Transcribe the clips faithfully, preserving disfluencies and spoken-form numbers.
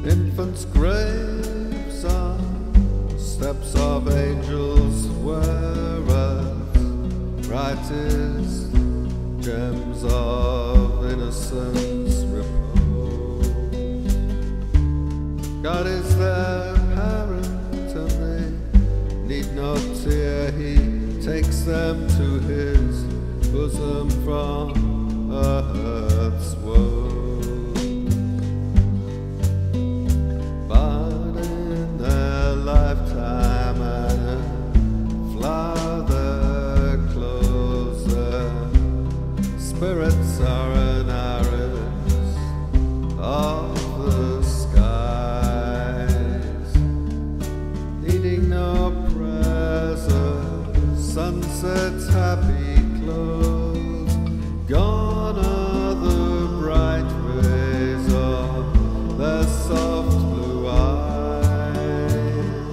Infants' graves are steps of angels, whereas brightest gems of innocence repose. God is their parent and they need no tear. He takes them to his bosom from earth's woes. Spirits are an iris of the skies, needing no present. Sunset's happy close, gone are the bright rays of their soft blue eyes.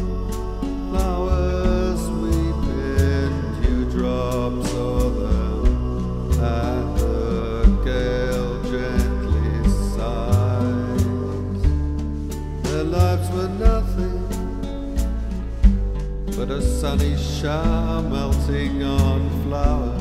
Flowers weep in dewdrops o'er them, and the gale gently sighs. Their lives were nothing but a sunny shower melting on flowers.